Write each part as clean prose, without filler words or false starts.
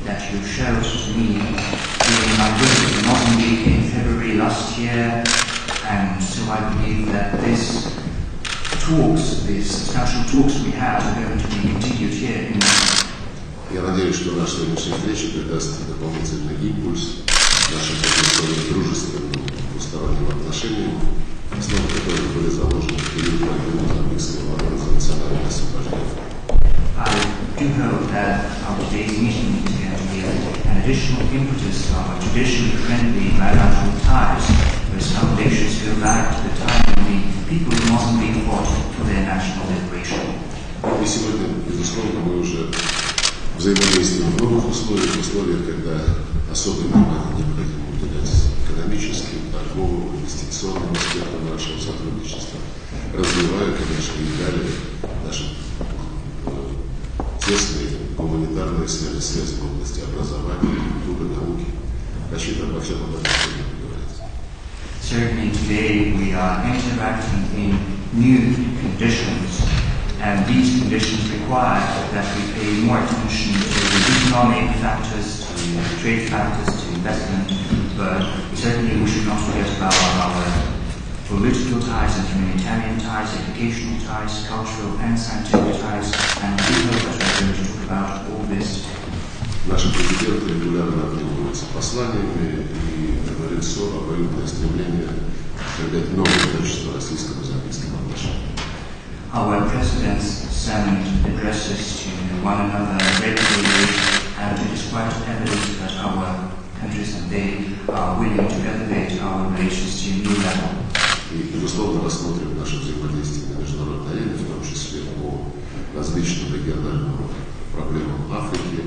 that you showed to me during my visit to Mozambique in February last year, and so I believe that these substantial talks we have are going to be continued here in Mozambique. Я надеюсь, что наша сегодняшняя встреча придаст дополнительный импульс нашим традиционным дружественным двусторонним отношениям, основы которых были заложены в период борьбы Мозамбикской войны за национальное освобождение. I do hope that our today's meeting is going to give an additional impetus to our traditionally friendly bilateral ties, whose foundations go back to the time when the people of Mozambique fought for their national liberation. И сегодня, безусловно, мы уже взаимодействуем в новых условиях, когда особое внимание необходимо уделять экономическим, торговым, инвестиционным аспектам нашего сотрудничества, развивая, конечно, и далее наши тесные гуманитарные связи в области образования, культуры, науки. Рассчитываем обо всем об этом сегодня поговорить. Certainly today we are interacting in new conditions, and these conditions require that we pay more attention to the economic factors, to trade factors, to investment, but certainly we should not forget about our political ties and humanitarian ties, educational ties, cultural and scientific ties, and we hope that we're going to talk about all this. Наши президенты регулярно обмениваются посланиями и говорят все обоюдное стремление создать новое качество российско-мозамбикских отношений. Our presidents send addresses to one another regularly, and it is quite evident that our countries and they are willing to elevate our relations to a new level. И, безусловно, рассмотрим наше взаимодействие на международной арене, в том числе по различным региональным проблемам Африки,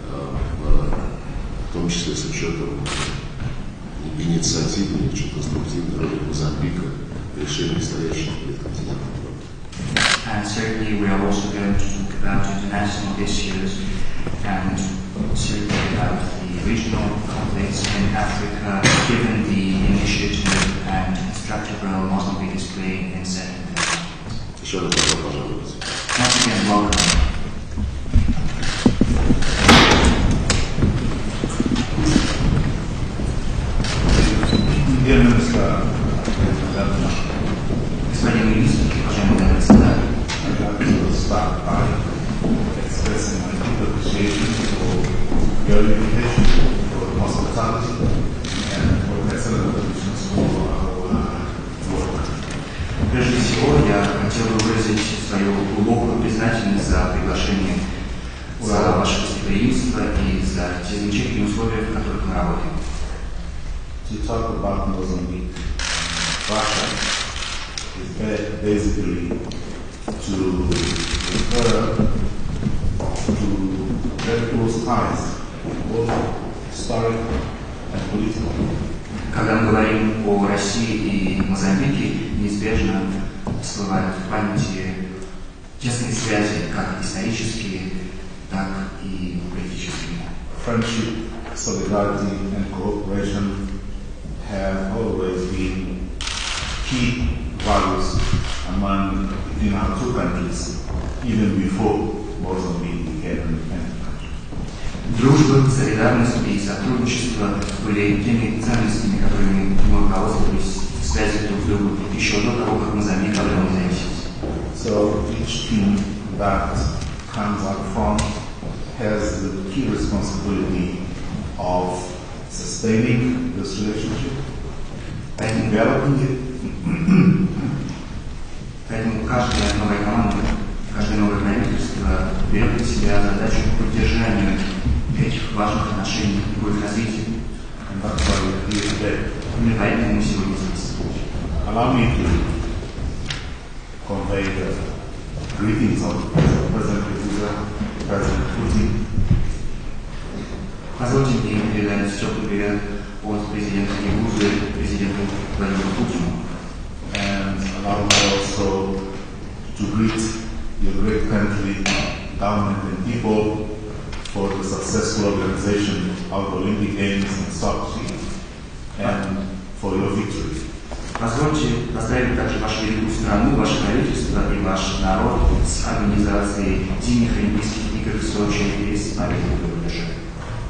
в том числе с учетом инициативной, очень конструктивной роли Мозамбика в решении стоящих перед континентом. And certainly we are also going to talk about international issues and certainly about the regional conflicts in Africa, given the initiative and constructive role Mozambique is playing in setting this. Еще раз добро пожаловать. Once again, welcome. Dear Minister, Господин министр, уважаемые господа, I'd like to start by expressing my deep appreciation for your invitation, for the hospitality, and for excellent conditions for our work. Прежде всего, я хотел бы выразить свою глубокую признательность за приглашение, за ваше гостеприимство и за те замечательные условия, в которых мы работаем. To talk about Mozambique, Russia is basically to refer to very close ties, both historic and political. Когда мы говорим о России и Мозамбике, неизбежно всплывают в памяти тесные связи, как исторические, так и политические. Friendship, solidarity, and cooperation have always been key values between our two countries, even before Mozambique became an independent country. Дружба, солидарность и сотрудничество были теми ценностями, которыми мы руководствовались в связи друг с другом еще до того, как Мозамбик обрел независимость. So each team that comes up front has the key responsibility of sustaining this relationship and developing it. Поэтому каждая новая команда, каждое новое правительство берет на себя задачу поддержания этих важных отношений и их развития. And that's why we're here today. Именно поэтому мы сегодня здесь. Allow me to convey the greetings of President Kikuza, President Putin. Позвольте мне передать теплый привет от президента Ягузы, президенту Владимиру Путину. And allow me also to greet your great country, government and people for the successful organization of the Olympic Games in Sochi and for your victory. Позвольте поздравить также вашу великую страну, ваше правительство и ваш народ с организацией зимних Олимпийских игр в Сочи и с победой в рубеже.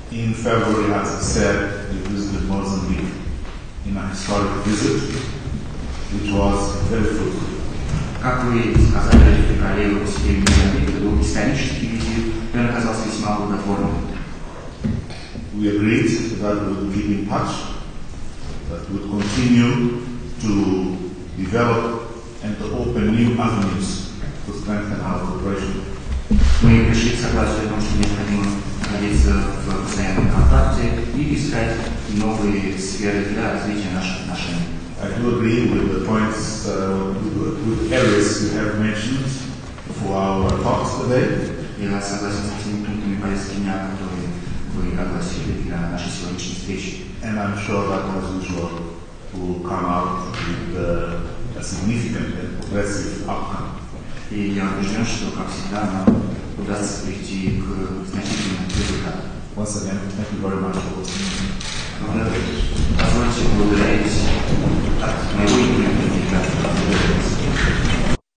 In February, as I said, we visited Mozambique in a historic visit, which was very fruitful. Как вы сказали, в феврале вы посетили Мозамбик, это был исторический визит, и он оказался весьма плодотворным. We agreed that we would keep in touch, that we would continue to develop and to open new avenues to strengthen our cooperation. Мы пришли к согласию о том, что необходимо находиться в постоянном контакте и искать новые сферы для развития наших отношений. I do agree with the points, with areas you have mentioned for our talks today. Я согласен с теми пунктами повестки дня, которые вы огласили для нашей сегодняшней встречи. And I'm sure that, as usual, will come out with a significant and progressive outcome. И я убежден, что, как всегда, нам удастся прийти к значительным результатам. Once again, thank you very much for listening. Позвольте поблагодарить от моего имени